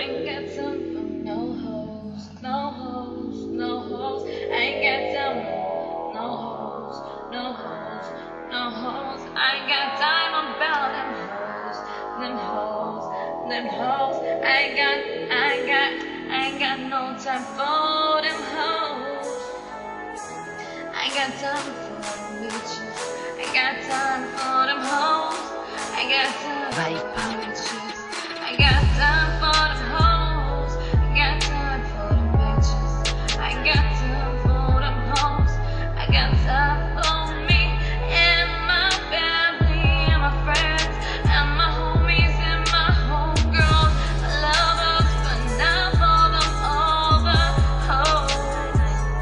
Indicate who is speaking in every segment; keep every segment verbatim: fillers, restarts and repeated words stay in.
Speaker 1: ain't got time for no hoes, no hoes, no hoes. I ain't got time for no hoes, no hoes, no hoes. I ain't got time about them hoes, them hoes, them hoes. I ain't got, I ain't got, I ain't got no time for them hoes. I ain't got time for them bitches. I ain't got time for them hoes. I ain't got time for them bitches. I ain't got time for them hoes. I ain't got time for them bitches. I ain't got time for them hoes. I got time for me and my family and my friends and my homies and my homegirls. I love us, but not for them other hoes.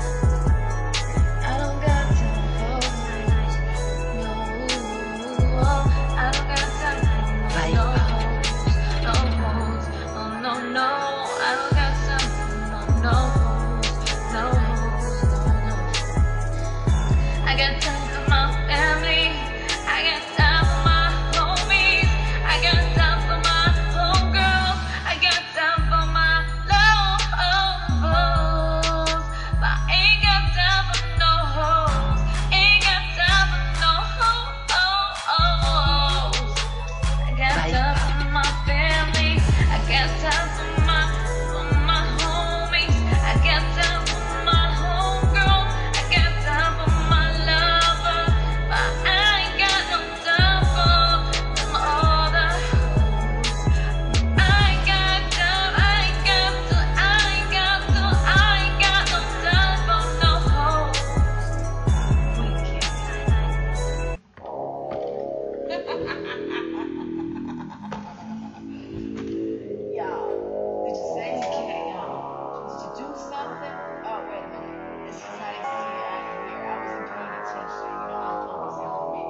Speaker 1: I don't got time for hoes. No, I don't got time for no hoes. No hoes. No, no, no. I don't got time for no, no hoes. No hoes. No, no. I got time for my family. I got time for my homies. I got time for my homegirls. I got time for my lovers. But I ain't got time for no hoes. Ain't got time for no hoes. I got time for my family. I got time for my, for my homies. I got time for my homegirls. I got time for my lovers. But I ain't got no time for them other hoes. I ain't got time, I ain't got to, I ain't got to, I ain't got no time for no hoes.
Speaker 2: Y'all, did you say you can't, y'all? Did you do something? Oh, wait a minute. This is how they see it out here. I wasn't paying attention. You know, I'm focusing on me.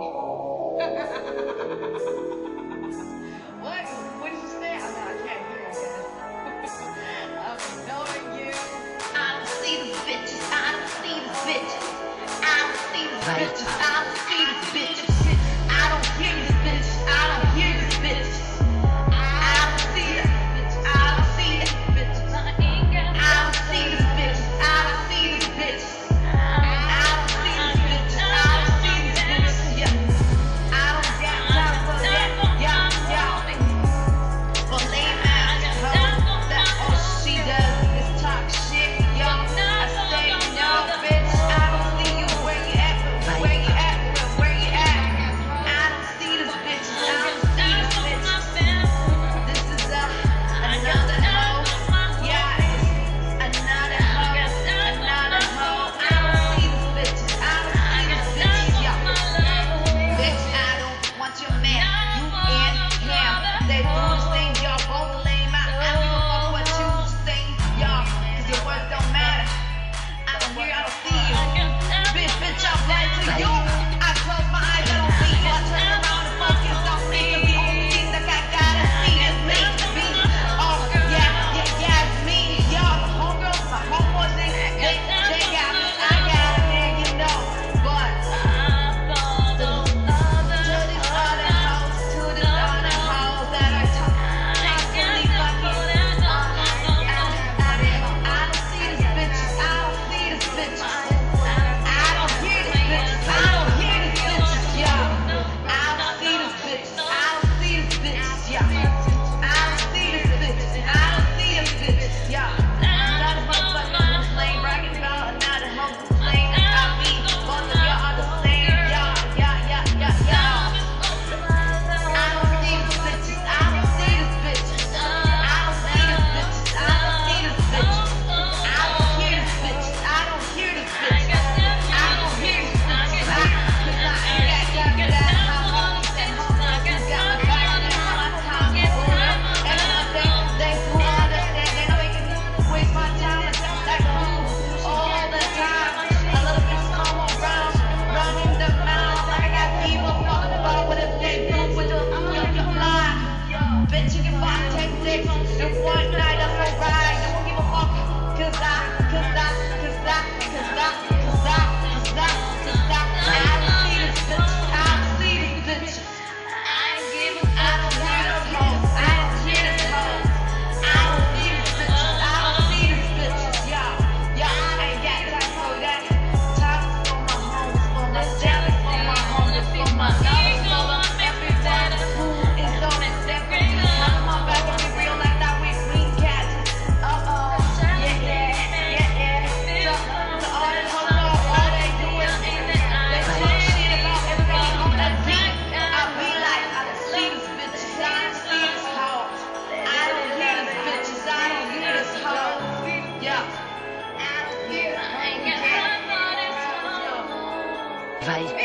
Speaker 2: What? What did you say? Oh, no, I can't hear you guys. I'm ignoring you.
Speaker 1: I don't see the bitches, I don't see the bitches. I don't see the bitches, I don't see the bitches. I don't hear the bitches, I don't hear the bitches. I don't see the bitches, I don't see the bitches. I don't see the bitches, I don't see the bitches. I don't see the bitches, I don't see the bitches. Yeah. I don't got time for that. Y'all, y'all. For lame ass hoes, that all she does is talk shit. Y'all, I say no, bitch. I don't see you where you at, where you at, where you at. I don't see the bitches, I don't see the bitches. This is a, another hoe. Yeah, it's another hoe, another hoe. I don't see the bitches, I don't see the bitches, y'all. Bitch, I don't want your man. You and him, they do the same, y'all both lame. I I don't give a fuck what you say, y'all, cause your words don't matter. I don't hear, I don't see you. Bitch, bitch, I'm blind to you. I close my eyes, I don't see you. I turn around and focus on me, cause the only thing that I gotta see is me. Me. Oh, yeah, yeah, yeah, it's me. Y'all, the homegirls, my homeboys, they, they, they got it. I got it, man, you know. But to these other hoes, to these other hoes that are talk- constantly fucking. I don't see these bitches, I don't see these bitches. I don't hear these bitches, I don't hear these bitches, y'all. I don't see these bitches, I don't see these bitches, y'all. I don't see these bitches, I don't see these bitches, y'all. Another motherfucker complain, bragging about another hoe complain. I mean, both of y'all are the same, y'all, y'all, y'all, y'all, y'all. I don't see these bitches, I don't see these bitches. I don't see these bitches, I don't see these bitches. I don't hear these bitches, I don't hear these bitches. I don't hear these bitches, I, cause I ain't got time for that. My homies and homies who got my back and my time for it. And they, they who understand, they know they can waste my time and like who all the time. A little bit slow around, running the mouth like I got people fucking about what if they do with the fucking fly. Bitch, you can buy take dicks in one night of a ride. I won't give a fuck, cause I, cause I, cause I, cause I, cause I, cause I, cause I, I don't see this bitch, I don't see this bitch. I ain't give a, I don't hear this hoe, I don't hear this hoe. I don't hear Vai.